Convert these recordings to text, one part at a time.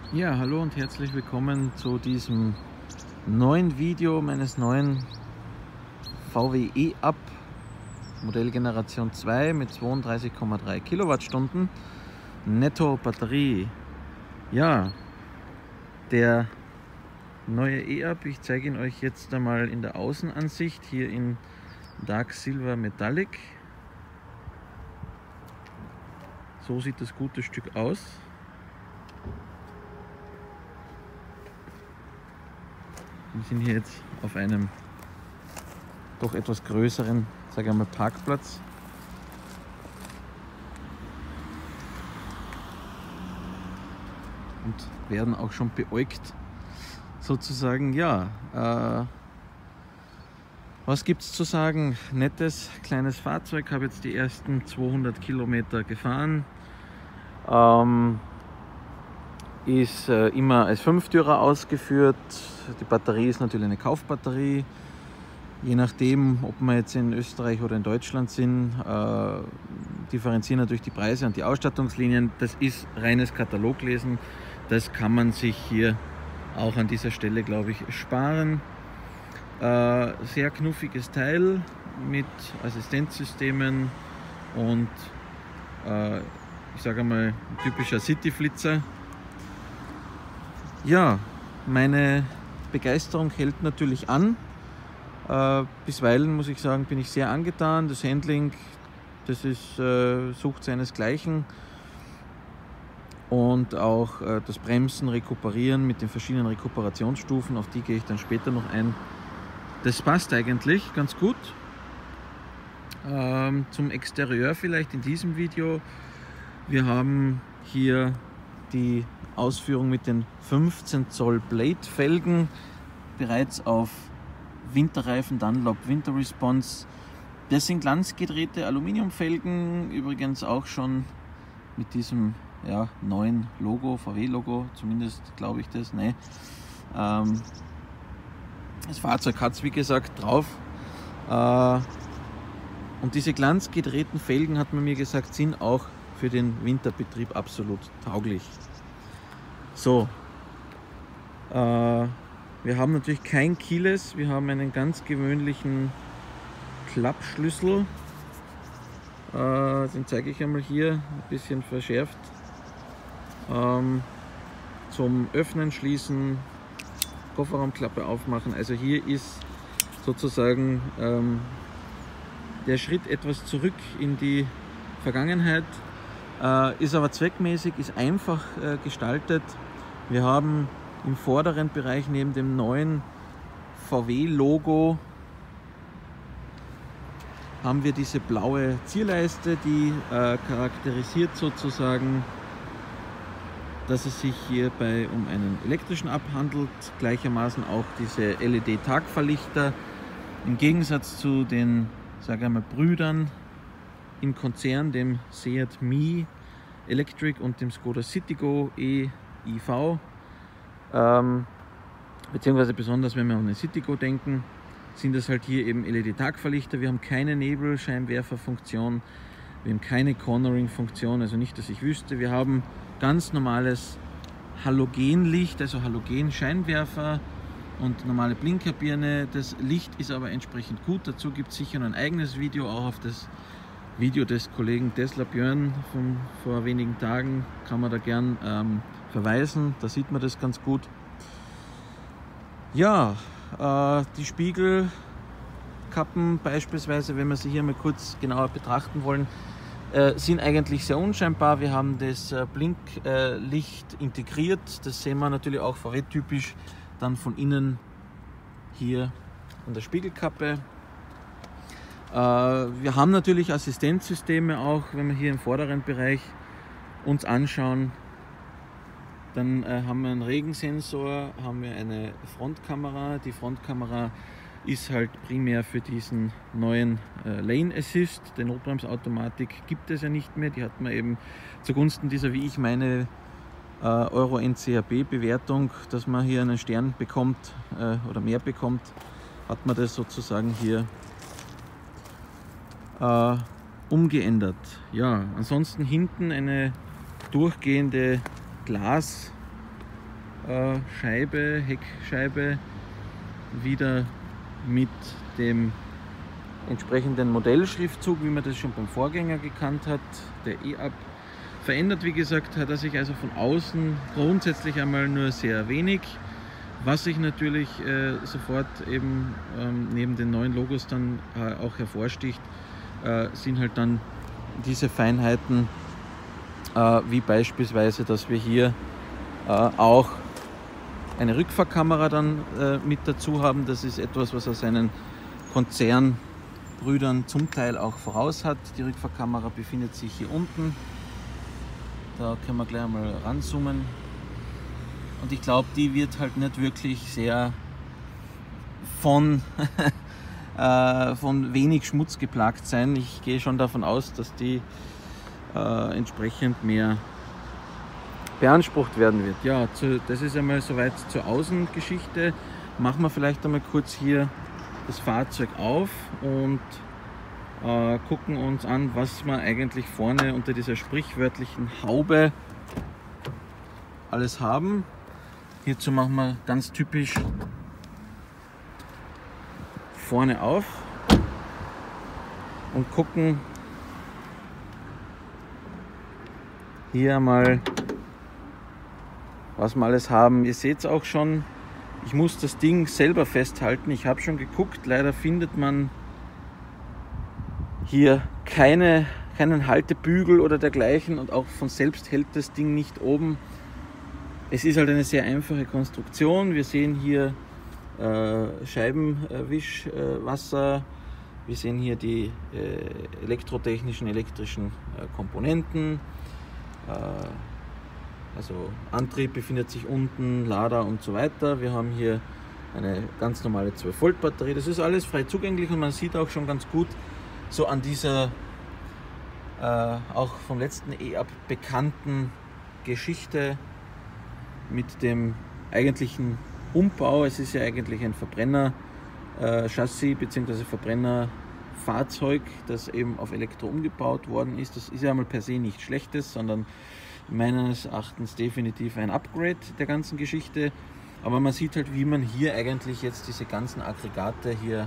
Ja, hallo und herzlich willkommen zu diesem neuen Video meines neuen VW E-Up Modell Generation 2 mit 32,3 Kilowattstunden Netto Batterie. Ja, der neue E-Up, ich zeige ihn euch jetzt einmal in der Außenansicht hier in Dark Silver Metallic. So sieht das gute Stück aus. Wir sind hier jetzt auf einem doch etwas größeren, sage ich mal, Parkplatz. Und werden auch schon beäugt, sozusagen. Ja, was gibt es zu sagen? Nettes kleines Fahrzeug, habe jetzt die ersten 200 Kilometer gefahren. Ist immer als Fünftürer ausgeführt. Die Batterie ist natürlich eine Kaufbatterie. Je nachdem, ob wir jetzt in Österreich oder in Deutschland sind, differenzieren natürlich die Preise und die Ausstattungslinien. Das ist reines Kataloglesen. Das kann man sich hier auch an dieser Stelle, glaube ich, sparen. Sehr knuffiges Teil mit Assistenzsystemen und ich sage mal, ein typischer City-Flitzer. Ja, meine Begeisterung hält natürlich an. Bisweilen, muss ich sagen, bin ich sehr angetan. Das Handling, das ist, sucht seinesgleichen. Und auch das Bremsen, Rekuperieren mit den verschiedenen Rekuperationsstufen, auf die gehe ich dann später noch ein. Das passt eigentlich ganz gut. Zum Exterieur vielleicht in diesem Video. Wir haben hier die Ausführung mit den 15 Zoll Blade Felgen, bereits auf Winterreifen, Dunlop Winter Response. Das sind glanzgedrehte Aluminiumfelgen, übrigens auch schon mit diesem neuen Logo, VW-Logo, zumindest glaube ich das. Nee. Das Fahrzeug hat es wie gesagt drauf. Und diese glanzgedrehten Felgen, hat man mir gesagt, sind auch für den Winterbetrieb absolut tauglich. So, wir haben natürlich kein Keyless, wir haben einen ganz gewöhnlichen Klappschlüssel. Den zeige ich einmal hier, ein bisschen verschärft. Zum Öffnen, Schließen, Kofferraumklappe aufmachen. Also hier ist sozusagen der Schritt etwas zurück in die Vergangenheit, ist aber zweckmäßig, ist einfach gestaltet. Wir haben im vorderen Bereich neben dem neuen VW-Logo haben wir diese blaue Zierleiste, die charakterisiert sozusagen, dass es sich hierbei um einen elektrischen abhandelt. Gleichermaßen auch diese LED-Tagverlichter. Im Gegensatz zu den, sage ich mal, Brüdern im Konzern, dem Seat Mii Electric und dem Skoda Citigo e-IV, beziehungsweise besonders wenn wir an den Citigo denken, sind das halt hier eben LED-Tagverlichter. Wir haben keine Nebelscheinwerferfunktion, wir haben keine Cornering-Funktion, also nicht, dass ich wüsste. Wir haben ganz normales Halogenlicht, also Halogenscheinwerfer und normale Blinkerbirne. Das Licht ist aber entsprechend gut. Dazu gibt es sicher noch ein eigenes Video, auch auf das Video des Kollegen Tesla Björn von vor wenigen Tagen kann man da gern verweisen. Da sieht man das ganz gut. Ja, die Spiegelkappen beispielsweise, wenn wir sie hier mal kurz genauer betrachten wollen, sind eigentlich sehr unscheinbar. Wir haben das Blinklicht integriert. Das sehen wir natürlich auch VW-typisch dann von innen hier an der Spiegelkappe. Wir haben natürlich Assistenzsysteme auch, wenn wir hier im vorderen Bereich uns anschauen. Dann haben wir einen Regensensor, haben wir eine Frontkamera. Die Frontkamera ist halt primär für diesen neuen Lane Assist. Die Notbremsautomatik gibt es ja nicht mehr. Die hat man eben zugunsten dieser, wie ich meine, Euro NCAP Bewertung, dass man hier einen Stern bekommt oder mehr bekommt, hat man das sozusagen hier umgeändert. Ja, ansonsten hinten eine durchgehende Heckscheibe, wieder mit dem entsprechenden Modellschriftzug, wie man das schon beim Vorgänger gekannt hat. Der E-Up verändert, wie gesagt, hat er sich also von außen grundsätzlich einmal nur sehr wenig. Was sich natürlich sofort eben neben den neuen Logos dann auch hervorsticht, sind halt dann diese Feinheiten, wie beispielsweise, dass wir hier auch eine Rückfahrkamera dann mit dazu haben. Das ist etwas, was er seinen Konzernbrüdern zum Teil auch voraus hat. Die Rückfahrkamera befindet sich hier unten. Da können wir gleich mal ranzoomen. Und ich glaube, die wird halt nicht wirklich sehr von wenig Schmutz geplagt sein. Ich gehe schon davon aus, dass die entsprechend mehr beansprucht werden wird. Ja, das ist einmal soweit zur Außengeschichte. Machen wir vielleicht einmal kurz hier das Fahrzeug auf und gucken uns an, was wir eigentlich vorne unter dieser sprichwörtlichen Haube alles haben. Hierzu machen wir ganz typisch vorne auf und gucken hier mal, was wir alles haben. Ihr seht es auch schon, ich muss das Ding selber festhalten. Ich habe schon geguckt, leider findet man hier keinen Haltebügel oder dergleichen und auch von selbst hält das Ding nicht oben. Es ist halt eine sehr einfache Konstruktion. Wir sehen hier Scheibenwischwasser. Wir sehen hier die elektrischen Komponenten. Also Antrieb befindet sich unten, Lader und so weiter. Wir haben hier eine ganz normale 12 Volt Batterie. Das ist alles frei zugänglich und man sieht auch schon ganz gut so an dieser auch vom letzten E-Up bekannten Geschichte mit dem eigentlichen Umbau. Es ist ja eigentlich ein Verbrenner-Chassis bzw. Verbrennerfahrzeug, das eben auf Elektro umgebaut worden ist. Das ist ja einmal per se nichts Schlechtes, sondern meines Erachtens definitiv ein Upgrade der ganzen Geschichte. Aber man sieht halt, wie man hier eigentlich jetzt diese ganzen Aggregate hier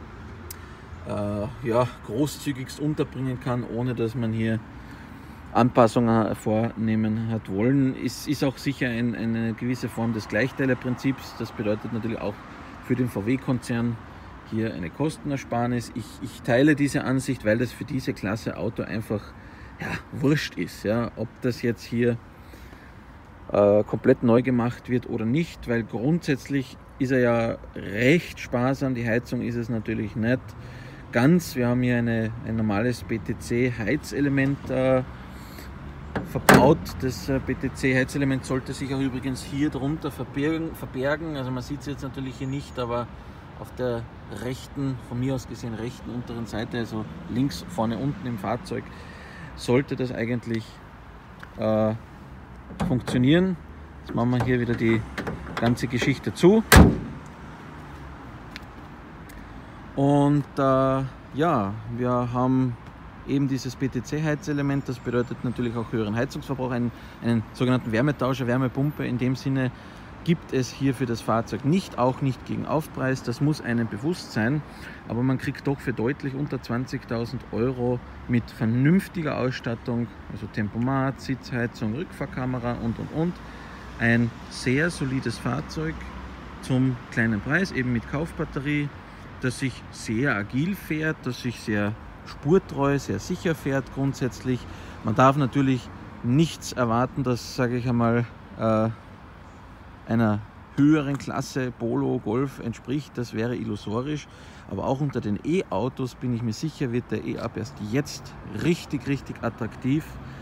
großzügigst unterbringen kann, ohne dass man hier Anpassungen vornehmen hat wollen. Es ist auch sicher eine gewisse Form des Gleichteilerprinzips. Das bedeutet natürlich auch für den VW-Konzern hier eine Kostenersparnis. Ich teile diese Ansicht, weil das für diese Klasse Auto einfach wurscht ist, ob das jetzt hier komplett neu gemacht wird oder nicht, weil grundsätzlich ist er ja recht sparsam. Die Heizung ist es natürlich nicht ganz. Wir haben hier ein normales BTC-Heizelement verbaut. Das BTC-Heizelement sollte sich auch übrigens hier drunter verbergen. Also man sieht es jetzt natürlich hier nicht, aber auf der rechten, von mir aus gesehen rechten unteren Seite, also links vorne unten im Fahrzeug, sollte das eigentlich funktionieren. Jetzt machen wir hier wieder die ganze Geschichte zu. Und wir haben eben dieses BTC-Heizelement, das bedeutet natürlich auch höheren Heizungsverbrauch, einen sogenannten Wärmetauscher, Wärmepumpe. In dem Sinne gibt es hier für das Fahrzeug nicht, auch nicht gegen Aufpreis, das muss einem bewusst sein, aber man kriegt doch für deutlich unter 20.000 Euro mit vernünftiger Ausstattung, also Tempomat, Sitzheizung, Rückfahrkamera und, ein sehr solides Fahrzeug zum kleinen Preis, eben mit Kaufbatterie, das sich sehr agil fährt, das sich sehr spurtreu, sehr sicher fährt grundsätzlich. Man darf natürlich nichts erwarten, das, sage ich einmal, einer höheren Klasse Polo, Golf entspricht. Das wäre illusorisch. Aber auch unter den E-Autos bin ich mir sicher, wird der E-Up erst jetzt richtig attraktiv.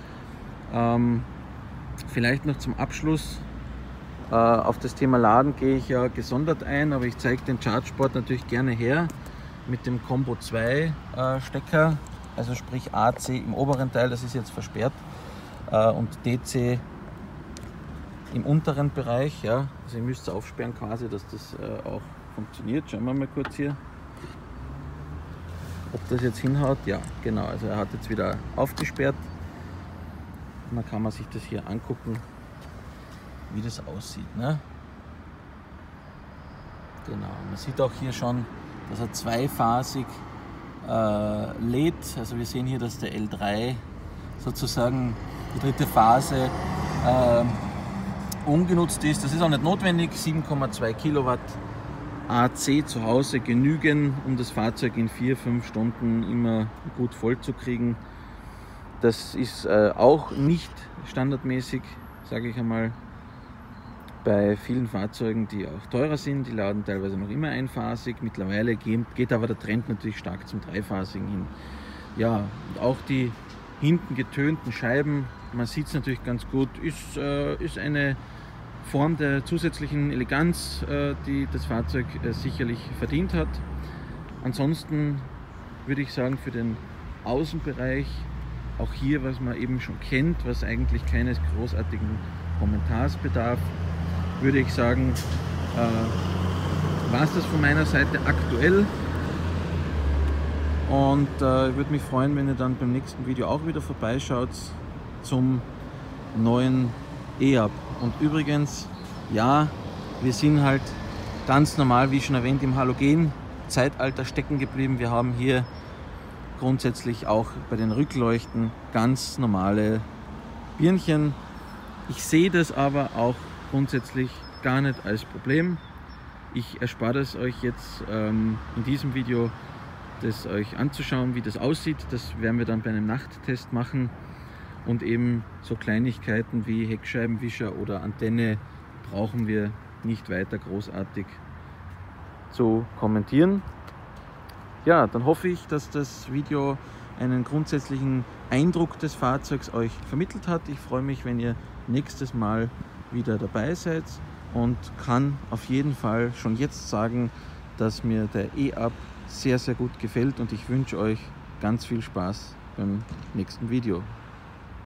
Vielleicht noch zum Abschluss. Auf das Thema Laden gehe ich ja gesondert ein, aber ich zeige den ChargePort natürlich gerne her mit dem Combo 2 Stecker, also sprich AC im oberen Teil, das ist jetzt versperrt, und DC im unteren Bereich. Ja. Also ihr müsst es aufsperren quasi, dass das auch funktioniert. Schauen wir mal kurz hier, ob das jetzt hinhaut. Ja, genau, also er hat jetzt wieder aufgesperrt. Und dann kann man sich das hier angucken. wie das aussieht. Ne? Genau, man sieht auch hier schon, dass er zweiphasig lädt. Also wir sehen hier, dass der L3 sozusagen die dritte Phase ungenutzt ist. Das ist auch nicht notwendig. 7,2 Kilowatt AC zu Hause genügen, um das Fahrzeug in 4-5 Stunden immer gut voll zu kriegen. Das ist auch nicht standardmäßig, sage ich einmal, bei vielen Fahrzeugen, die auch teurer sind. Die laden teilweise noch immer einphasig. Mittlerweile geht aber der Trend natürlich stark zum dreiphasigen hin. Ja, und auch die hinten getönten Scheiben, man sieht es natürlich ganz gut, ist eine Form der zusätzlichen Eleganz, die das Fahrzeug sicherlich verdient hat. Ansonsten würde ich sagen, für den Außenbereich, auch hier, was man eben schon kennt, was eigentlich keines großartigen Kommentars bedarf, würde ich sagen, war es das von meiner Seite aktuell. Und ich würde mich freuen, wenn ihr dann beim nächsten Video auch wieder vorbeischaut zum neuen E-Up. Und übrigens, ja, wir sind halt ganz normal, wie schon erwähnt, im Halogen-Zeitalter stecken geblieben. Wir haben hier grundsätzlich auch bei den Rückleuchten ganz normale Birnchen. Ich sehe das aber auch grundsätzlich gar nicht als Problem. Ich erspare es euch jetzt in diesem Video, das euch anzuschauen, wie das aussieht. Das werden wir dann bei einem Nachttest machen. Und eben so Kleinigkeiten wie Heckscheibenwischer oder Antenne brauchen wir nicht weiter großartig zu kommentieren. Ja, dann hoffe ich, dass das Video einen grundsätzlichen Eindruck des Fahrzeugs euch vermittelt hat. Ich freue mich, wenn ihr nächstes Mal wieder dabei seid und kann auf jeden Fall schon jetzt sagen, dass mir der E-Up sehr, sehr gut gefällt und ich wünsche euch ganz viel Spaß beim nächsten Video.